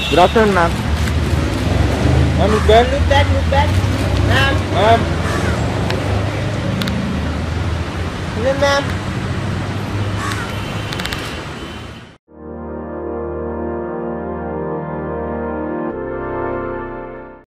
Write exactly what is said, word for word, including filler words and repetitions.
Good afternoon, ma'am. Ma'am, look back. Look back, look back. Ma'am. Ma'am. Hello, ma'am.